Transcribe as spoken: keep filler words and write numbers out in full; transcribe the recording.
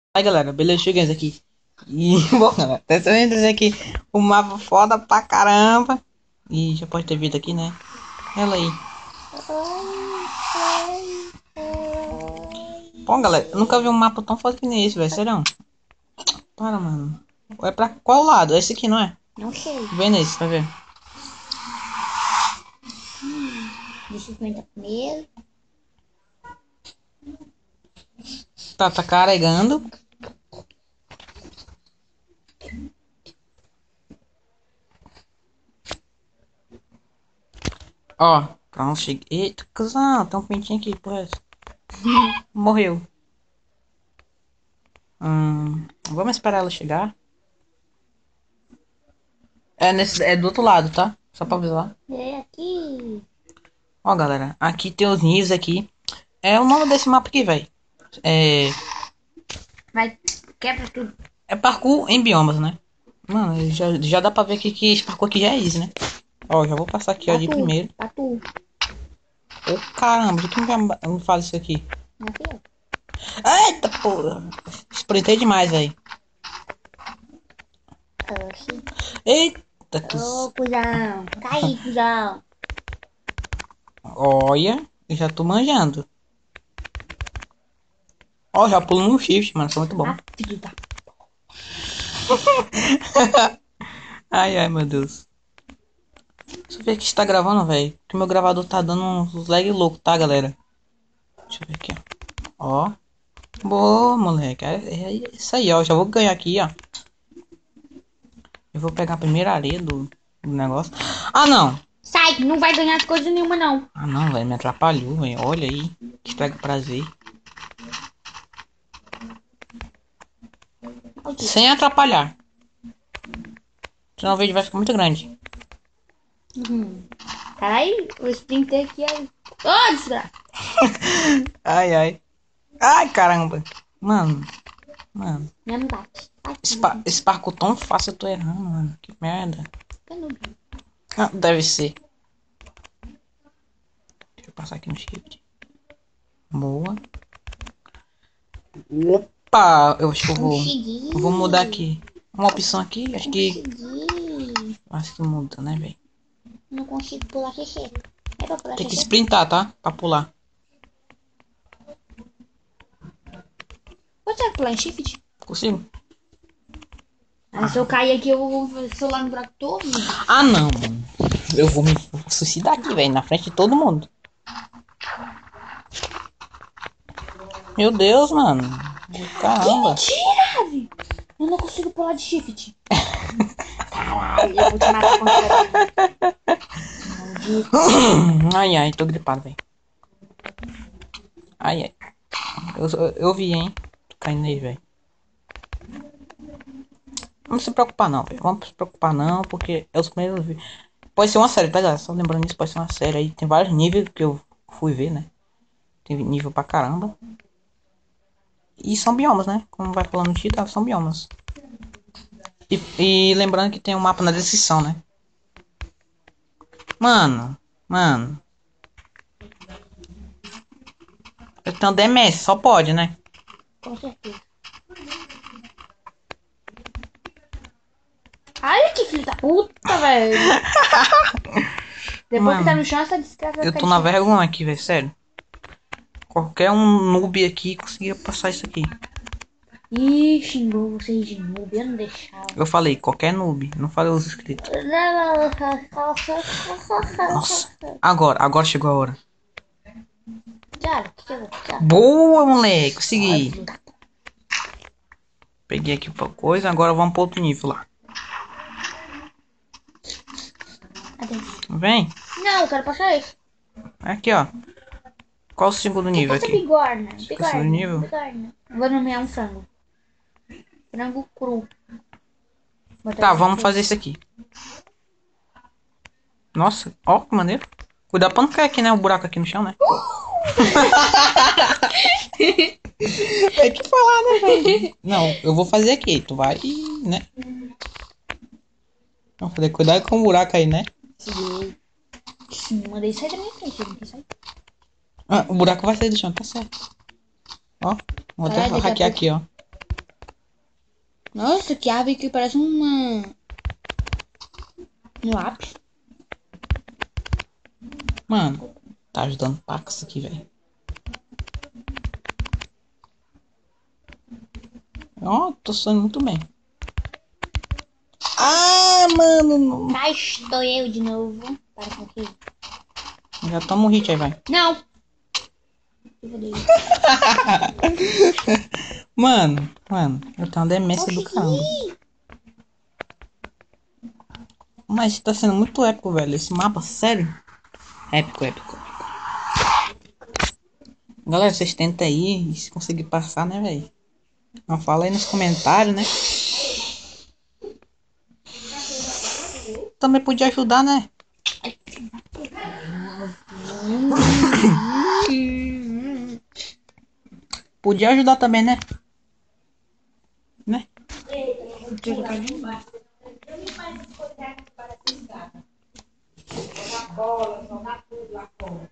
Aí galera, beleza? Cheguei aqui. E bom, galera, dessa vez dizer aqui o mapa foda pra caramba. E já pode ter vindo aqui, né? Ela aí. Bom, galera, eu nunca vi um mapa tão foda que nem esse, velho. Sério. Para, mano. É pra qual lado? Esse aqui, não é? Não sei. Vem nesse, vai ver. Hum, deixa eu comentar primeiro. Tá, tá carregando. Ó, pronto, cheguei. Eita, cuzão, tem um pintinho aqui, porra. Morreu. Hum, vamos esperar ela chegar. É, nesse, é do outro lado, tá? Só pra avisar. É aqui. Ó, galera, aqui tem os níveis aqui. É o nome desse mapa aqui, velho. É, Vai, quebra tudo. é parkour em biomas, né? Mano, já, já dá pra ver aqui que esse parkour aqui já é easy, né? Ó, já vou passar aqui, ó, de Tatu, primeiro. tatu. Ô, caramba, de que não me fala isso aqui? Aqui, ó. Eita, porra. Sprintei demais, velho. Oxi. Eita, que... Ô, cuzão. Cai, cuzão. Olha, eu já tô manjando. Ó, já pulo no shift, mano, isso é muito bom. Ah, filho da... Ai, ai, meu Deus. Deixa eu ver aqui se tá gravando, velho. Que meu gravador tá dando uns lag louco, tá, galera? Deixa eu ver aqui, ó. Ó. Boa, moleque. É, é isso aí, ó. Já vou ganhar aqui, ó. Eu vou pegar a primeira areia do, do negócio. Ah, não. Sai, não vai ganhar coisa nenhuma, não. Ah, não, velho. Me atrapalhou, velho. Olha aí. Que pega prazer. Okay. Sem atrapalhar. Senão o vídeo vai ficar muito grande. Uhum. Caralho, o sprinter aqui é... Ô, desgraça. Ai, ai. Ai, caramba. Mano. Mano. Não bate. Bate. Esse, pa esse parkour tão fácil, eu tô errando, mano. Que merda. Tá no... Ah, deve ser. Deixa eu passar aqui no shift. Boa. Opa! Eu acho que eu vou. Consegui. Eu vou mudar aqui. Uma opção aqui, acho que. Consegui. Acho que muda, né, velho? Não consigo pular xixi. É pra pular Tem que xixi? sprintar, tá? Pra pular. Você vai pular em shift? Consigo? Ah, se eu cair aqui, eu vou celular no buraco todo. Ah, não, mano. Eu vou me suicidar aqui, velho. Na frente de todo mundo. Meu Deus, mano. Caramba. Mentira, velho. Eu não consigo pular de shift. Caralho, eu vou te matar com essa. Ai, ai, tô gripado, velho. Ai, ai. Eu, eu, eu vi, hein. Tô caindo aí, velho. Não se preocupar não, velho. Vamos se preocupar não, porque é os primeiros vídeos. Pode ser uma série, tá, galera? Só lembrando isso, pode ser uma série aí. Tem vários níveis que eu fui ver, né? Tem nível pra caramba. E são biomas, né? Como vai falando no título, são biomas. E, e lembrando que tem um mapa na descrição, né? Mano, mano. Eu tenho D M S, só pode, né? Com certeza. Ai, que filho da puta, velho. Depois Mano, que tá no chão, essa desgraça vai eu ficar tô de na shift. vergonha aqui, velho, sério. Qualquer um noob aqui conseguia passar isso aqui. Ih, xingou vocês de noob, eu não deixava. Eu falei, qualquer noob, não falei os inscritos. Nossa, agora, agora chegou a hora. Já, que que eu vou ficar? Boa, moleque, consegui. Ai, filho da puta. Peguei aqui pra coisa, agora vamos pro outro nível lá. Adeus. Vem, Não, eu quero passar isso. aqui ó. Qual o segundo nível Essa aqui? bigorna, Esqueci bigorna, do nível. bigorna. Vou nomear um frango. Frango cru. Botar Tá, esse vamos aqui. fazer isso aqui. Nossa, ó, que maneiro. Cuidado pra não cair aqui, né? O buraco aqui no chão, né? Tem que falar, né, velho? Não, eu vou fazer aqui. Tu vai, né? Vamos fazer cuidado com o buraco aí, né? Sim. Sim, mandei sair da minha frente, eu não quis sair. Ah, o buraco vai sair do chão, tá certo. Ó, vou até Caralho, daqui a hackear pouco- aqui, ó. Nossa, que árvore que parece uma... Um lápis. Mano, tá ajudando paca isso aqui, velho. Ó, tô sonhando muito bem. Ah, mano. Cá estou eu de novo. Para com aqui. Já toma um hit aí, vai. Não! Eu vou dar. Mano, mano, eu tenho uma demência do caramba. Mas tá sendo muito épico, velho. Esse mapa, sério. Épico, épico. Galera, vocês tentam aí, se conseguir passar, né, velho? Não fala aí nos comentários, né? Também podia ajudar, né? Podia ajudar também, né? Né? Jogar bola, jogar tudo lá fora.